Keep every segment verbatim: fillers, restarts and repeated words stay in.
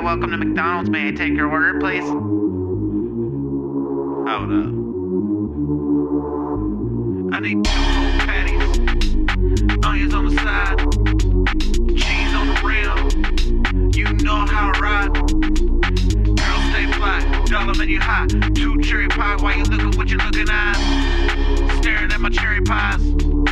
welcome to McDonald's. May I take your order, please? Hold up. I need two whole patties, onions on the side, cheese on the rim. You know how I ride. Girl, stay fly, dollar menu high. Two cherry pie, why you looking with your looking eyes? Staring at my cherry pies.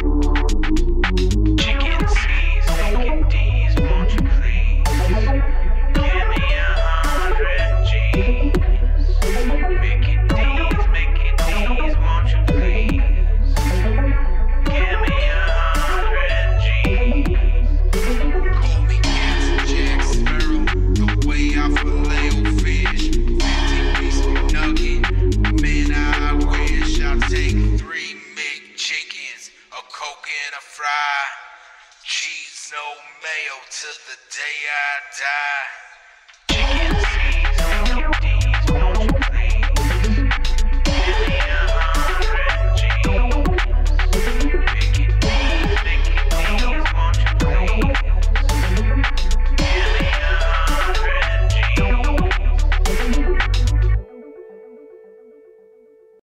Chicken C's, make it D's, won't you please? Give me a hundred G's. Make it D's, make it D's, won't you please? Give me a hundred G's. Call me Captain Jack Sparrow, the way I fillet fish. fifty-piece McNugget, man, I wish I'll take three McChickens, a Coke and a fry. Cheese, no mayo, till the day I die. Chicken C's.